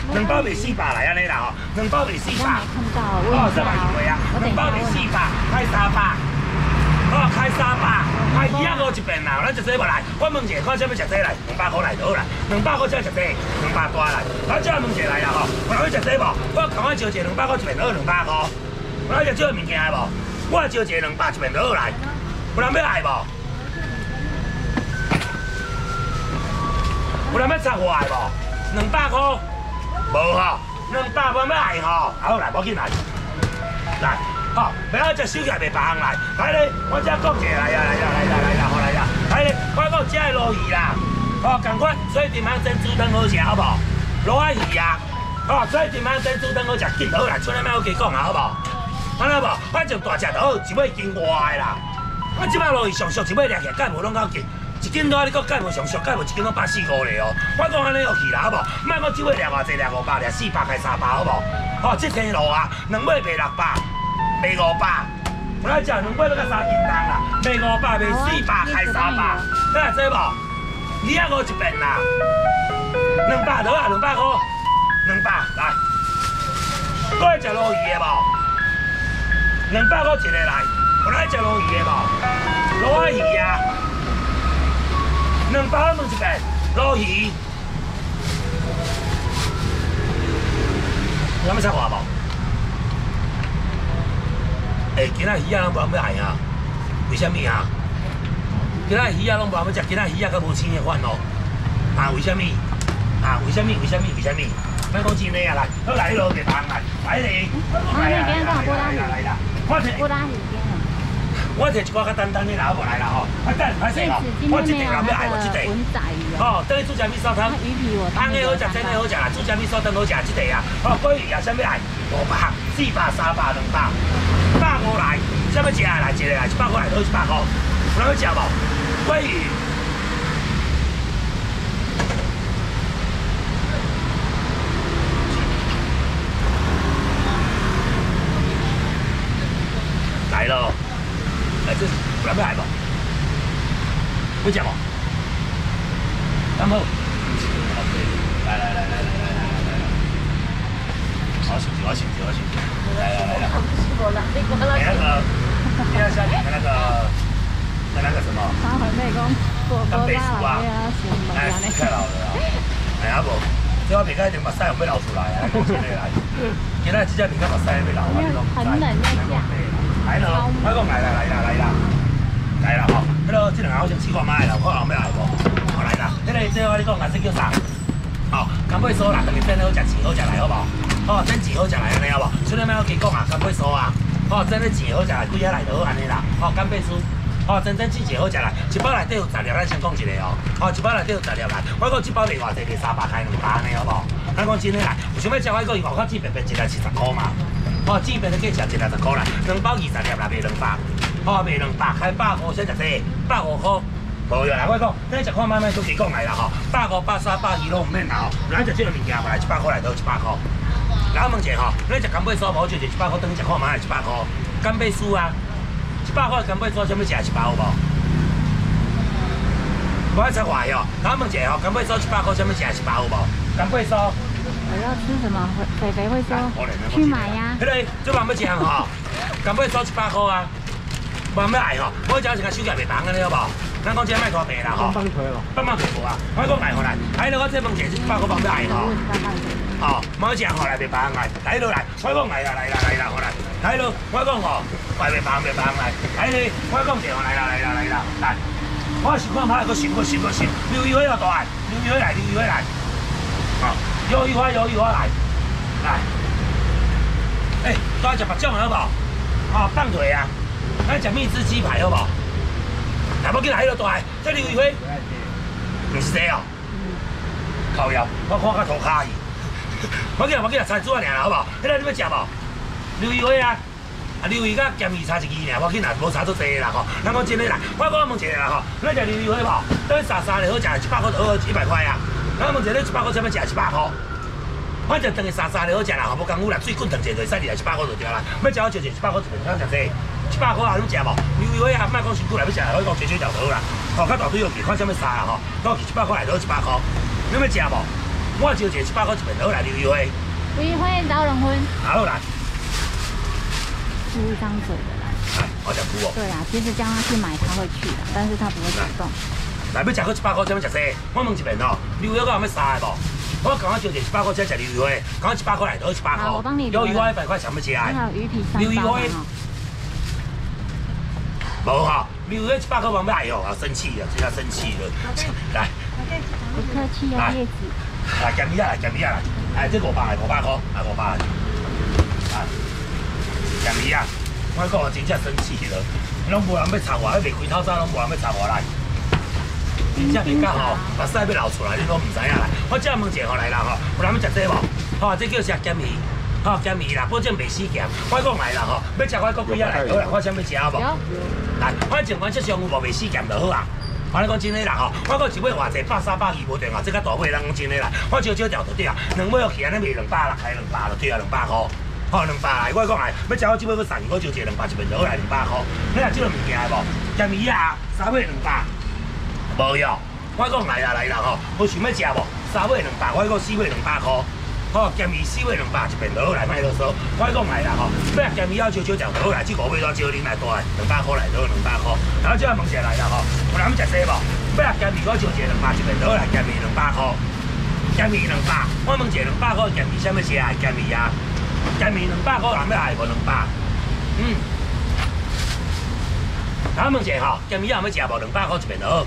2包卖400来安尼啦吼，2包卖400。 看到， 哦，这买几回啊？2包卖400，开300。哦，开300，开鱼仔5一遍啦，咱食这无来。我问一下，看啥物食这来？200块来就好啦，200块才食这，200大来。咱这问一下来啦吼，有人要食这无？我赶快招一个200块一遍，好200块。有人要食这个物件的无？我招一个200一遍就好来。有人要来无？有人要插我的无？200块，无吼，200块要来吼，好来，无紧来，来。 好，不要只手起来袂别行来，来咧，我只讲一下来呀，好来呀，来咧，我讲这个鲈鱼啦，哦，赶快水甜香珍珠汤好食好不好？鲈仔鱼啊，哦，水甜香珍珠汤好食，紧好来，出来莫好加讲啊，好不好？安尼无，反正大只就好，一尾斤外的啦。我即摆鲈鱼上俗，一尾掠起来，介无拢够紧，一斤多你讲介无上俗，介无一斤拢145咧哦。我讲安尼就去啦，好不好？莫讲一尾掠偌济，掠500，掠400，开300，好不好？哦，这天路啊，2尾卖600。 卖500，我来讲2尾要到3斤重啦，卖500，卖400，开300，得来做无？鱼仔5一遍啦，200落啊，200块，200来，搁来食鲈鱼的无？200块一个来，我来食鲈鱼的无？鲈仔鱼啊，200块问一遍，鲈鱼，有咩插话无？ 今仔鱼仔拢无人要爱啊？为什么啊？今仔鱼仔拢无人要食，今仔鱼仔较无青的款哦。啊，为什么？啊，为什么？莫讲真的啊，来，好来，迄落别帮来，来咧。来啦， 波拉鱼边啊。 我摕一寡较简单的啦，好无来啦吼。啊，等歹势吼，我这地人要爱无这地。哦，等于煮只米烧汤。 鱼皮我。 汤的好食，真的好食啦，煮只米烧汤好食，这地啊。哦，鲑鱼啊，啥物爱？500、400、300、200。 150来，啥物食啊？来一个来，100块来，好100块。有人要食无？鲑鱼。来咯！来这，有人要来无？要食无？咁好。来。我先，来。 第二下点的那个什么？ 他很那个干贝酥啊， 哎，太老了啊！哎呀不，这我别个一定目屎用要流出来啊！讲真的来，今仔这只别个目屎要流啊！ 很冷要下。 来咯，我讲来啦吼！迄个这两个好像试看卖啦，看后尾来无？好来啦！迄个这我你讲颜色叫啥？哦，干贝酥啦，特别真好食，钱好食来好不好？哦，真钱好食来安尼好无？出来莫好加讲啊，干贝酥啊！ 哦，真的钱好食来，几啊来就好安尼啦。哦，干贝酥，哦，真钱好食来，一包内底有10粒，咱先讲一个哦。哦，一包内底有10粒来，我讲一包卖偌济，卖300开200安尼好无？咱讲真的来，有想要食我讲外口纸片片一粒是10块嘛。哦，纸片你计食一粒10块来，2包20粒来卖200。哦，卖200，开150先食这，150块。无呀啦，我讲，咱食看卖都几讲来啦吼，150、130、120拢唔免啦吼。咱食这个物件来100块来都100块。 来，我问者吼，咱食干贝酥无就100块，等于食看卖100块。干贝酥啊，100块干贝酥，啥物食100有无？无爱插话哦。来，我问者吼，干贝酥100块，啥物食100有无？干贝酥。 我要吃什么？肥肥会说去买呀。 迄个最慢要食吼，干贝酥100块啊，慢要来吼。我只是甲手价袂重安尼好无？咱讲这卖拖白啦吼。帮腿咯。帮腿无啊？我讲来吼来，来我这问者100块慢要来吼。 哦，冇食吼来袂帮来，来落来，我讲来啦，好来，来落，我讲吼，来袂帮来，来咧，我讲者吼来啦，来，我想看歹，搁想，鱿鱼花又大，鱿鱼花来，哦，鱿鱼花来，哎，多食白种好无？哦，放腿啊，咱食蜜汁鸡排好无？来，要紧来，迄落大，这鱿鱼花，唔是这哦，靠腰，我看甲涂骹去。 我记啦，菜煮啊尔啦，好无？迄个你要食无？鱿鱼花啊，鱿鱼甲咸鱼差1支尔，我紧啦，无差足济啦吼。咱讲真诶啦，我问一下啦吼，咱食鱿鱼花无？等于沙咧好食，100块就好100块啊。咱问一下，你100块啥物食100块？反正等于沙咧好食啦，吼，无功夫啦，水滚烫者就使入来100块就对啦。要食好就100块一份，通食济。100块啊，你食无？鱿鱼花啊，莫讲辛苦来要食，可以讲少就好啦。吼，较大堆落去，看啥物沙啦吼，倒去100块来就100块。你要食无？鱿我招一个700块一片好来，刘玉辉。 刘玉辉老人婚。 好来。 是一张嘴的啦。 来，我食苦哦。 对啊，其实叫他去买他会去的，但是他不会主动。 来，要食个700块，怎么食西？我问一遍哦，刘玉辉有要杀的无？我刚刚招一个700块，才食刘玉辉，刚刚700块来都700块。 我帮你。 刘玉辉100块想不起来。 还有鱼皮3包哈。 无哈，刘玉辉700块，我要爱哦，生气了，真要生气了。来。 不客气啊，叶子。 来，咸鱼啊，来，咸鱼啊，来，这500来，500块，来500来。来，咸鱼啊，我讲我真正生气了，拢无人要插我，还未开口早，拢无人要插我来。真正人家吼，目屎要流出来，你拢唔知影啦。我只问者吼来啦吼，有人要食这无？吼，这叫食咸鱼，吼咸鱼啦，保证袂死咸。我讲来啦吼，要食我国几啊来，好啦，我先要食无？来，我情况这上有无袂死咸就好啊。我咧讲真诶啦吼，我讲一尾偌济100、300鱼无对嘛，这较大尾，咱讲真诶啦，我少少条就对啊，两尾落去安尼卖200啦，开200就对啊，200块，吼200来，我讲来，要食我这尾要送我就一个200一片就好来200块，你若这个物件无，咸鱼啊，3尾200，无哟，我讲来啦来啦吼，有想要食无？3尾200，我讲4尾200块。好，咸鱼4尾200一片就好来，卖啰嗦。我讲来啦吼，要咸鱼要少少条就好来，这5尾多少恁来大200块来就200块。然后这问一下来啦吼，有人要食西无？要咸鱼我少一个200一片就好来，咸鱼200块。咸鱼200，我问一下200块咸鱼啥物事啊？咸鱼啊，咸鱼200块人要爱无200？然后问一下吼，咸鱼要食无200块一片就好。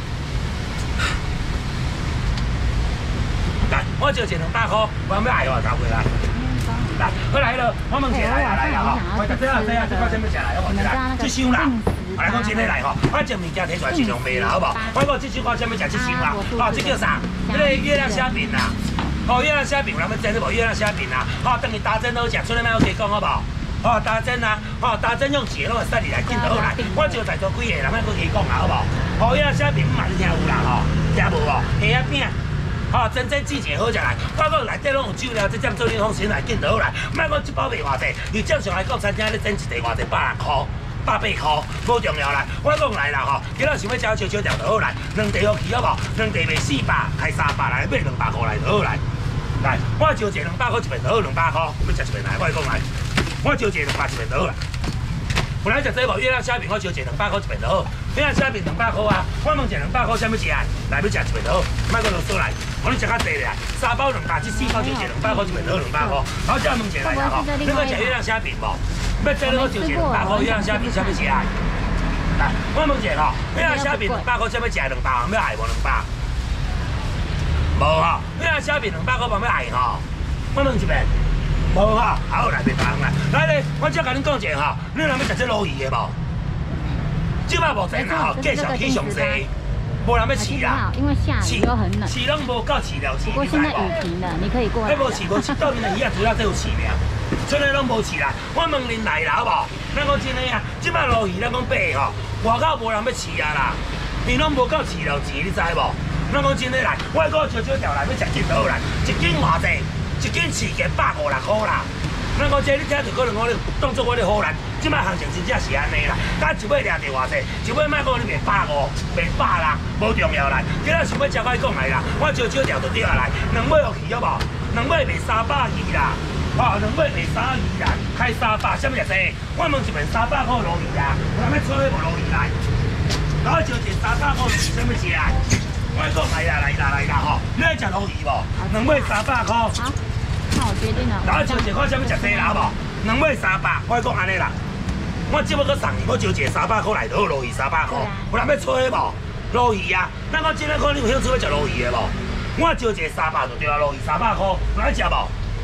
我招一个200块，我要爱哦，交过来。来，我来了，我问一下来啦吼，我食这啊，这块什么食来？我问一下，这箱啦，我来讲真诶来吼，我这物件摕出来尽量卖啦，好无？我讲这箱我啥物食这箱啦？哦，这叫啥？这个月亮虾饼啦。哦，月亮虾饼，人要整无？月亮虾饼啦，哦，等于打针好食，出来卖我加讲好无？哦，打针啊，哦，打针用钱拢会使你来紧就好来。我就在座几个人，卖搁加讲啦，好无？哦，月亮虾饼嘛，你听有啦吼？听无哦？虾仔饼。哦，真正季节好食来，我讲内底拢有酒料，这点做你放心来紧就好来。莫讲一包卖偌济，你正常来讲，餐厅咧整一地偌济100块、180块，无重要啦。我讲来啦吼，今仔想要食少少条就好来，两地好去好无？两地卖400，开300来，买200块来就好来。来，我招一个200块一片就好，200块，要食一片来，我讲来，我招一个200一片就好啦。本来食这无月亮虾饼，我招一个200块一片就好。月亮虾饼200块啊，我问一下200块啥物事啊？来要食一片就好，莫搁啰嗦来。我你食较济咧，3包2百，这4包就一个200块一片就好200块。然后再问一下来啦吼，你要食月亮虾饼无？要这你我招一个200块月亮虾饼啥物事啊？来，我问一下吼，月亮虾饼200块啥物事200，要爱无200？无吼，月亮虾饼200块要爱吼？我问一遍。无哈，好来袂帮啦。来咧，我只甲恁讲一下哈，恁若要食这鲈鱼的无？即摆目前啦吼，继续起上西，无人要饲啦。 因为下雨又很冷。 饲拢无够饲了，饲不过现在雨停了，你可以过来。 无饲无饲，到面的鱼啊，主要只有饲命，剩的拢无饲啦。我问恁来啦，好无？咱讲真诶啊，即摆鲈鱼咱讲买吼，外口无人要饲啊啦，伊拢无够饲了钱，你知无？咱讲真诶来，我讲少少条来要食几多来，一斤偌济？一斤饲价156块啦，咱讲这你听着可能我咧当作我咧唬人，即摆行情真正是安尼啦。咱一尾掠着偌济，一尾莫讲你卖150，卖160，无重要啦。今仔想要食我讲来啦，我少少条就对啊来，两尾落去好无？两尾卖320啦，哦，两尾卖320啦，开300，啥物意思？我问一遍300块鲈鱼啊，有人要吹无鲈鱼来？我招一300块是啥物事啊？我讲来啦来啦来啦吼，你爱食鲈鱼无？两尾300块。 那我决定了。 然后招一个看啥物食西啦，好无？两尾300，我讲安尼啦。我只要搁送你，我招一个300块来就好，鲈鱼300块。有人要吹无？鲈鱼啊，咱讲今仔可能有兴趣要食鲈鱼的无？我招一个300就对啊，鲈鱼300块，有人食无？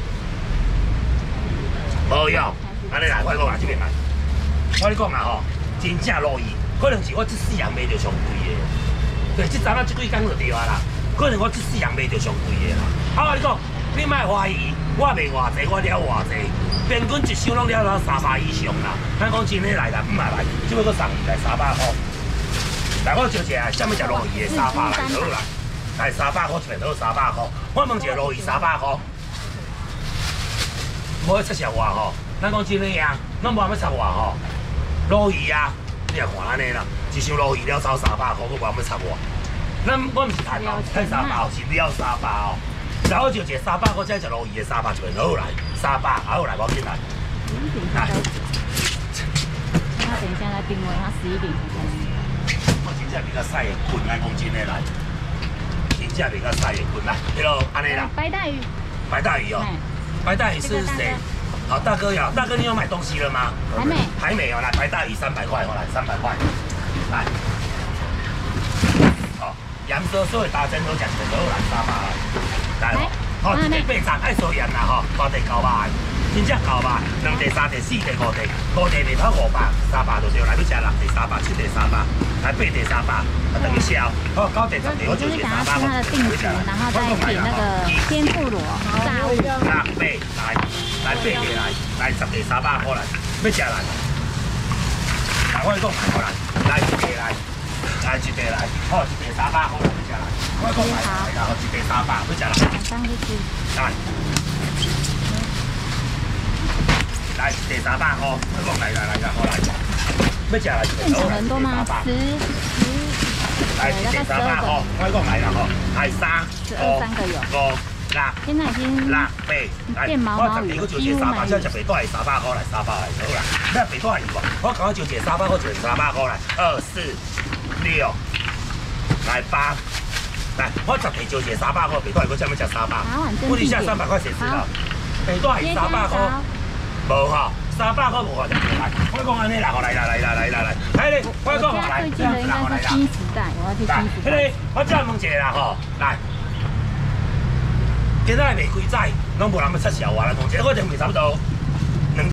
无用，安尼来，我讲来这边来。我咧讲啦吼，真正鲈鱼，可能是我这世人卖着上贵的。对，这阵啊，这几工就对啊啦。可能我这世人卖着上贵的啦。好，我你讲。你莫怀疑，我卖偌济，我了偌济，平均一箱拢了到300以上啦。咱讲真诶来啦，唔来，只要搁送伊来300块。来，我招一下，啥物食鲈鱼的300来好啦。来300块一片，好300块。我问一下鲈鱼300块，无要出销我吼。咱讲真诶呀，咱无要插我吼。鲈鱼啊，你也看安尼啦，一箱鲈鱼了走300块，我无要插我。咱我毋是太包，太300，是了300哦。 然后就一个300块，再一路2个300就会好来，300好来，我进来。来。 他等一下来定位，他11点才开始。 我真正比较晒的困，来讲真的来，真正比较晒的困来，对咯，安尼啦。 白带鱼。 白带鱼哦，白带鱼是谁？好，大哥呀，大哥，你有买东西了吗？ 还没。 还没有，来，白带鱼300块，好来，300块，来。哦，盐酥酥的大珍珠，食一个好来300来，来，好，一个8层爱收盐啦吼，大地9百。真正够吧，2地、3地、4地、5地，5地袂超500，300就对来，要食6地300、7地300，来8地300，啊等于消。好，9地10地我就是想要吃它的定时，然后再点那个天妇罗炸物。 6、8来8地来10地300好来，要食来。来我讲好来，来1地来1地来，好1地300好来，要食来。我讲来啦，好1地300要食来。 上去吃。 来。来，第300块，我讲来，好来，要食来一个好来， 很多吗？10， 来第300块，我讲来啦吼，来3、5、6、 现在已经 8，来，我10地我就一个300，现在10地都系300块来，300来好啦，你10地都系无？我讲就一个300，我就300块来，2、4、6，来8，来，我10地就一个300块，地都系我怎么食300？我你下300块谁知道？地都系300块。无吼，300块无法就来。我讲安尼啦，来，来咧，我讲来， 最近的应该是新时代，我要去新时代。 迄个，我再问一个啦吼，来，今仔袂开斋，拢无人要撤销我啦，同这我就袂差不多。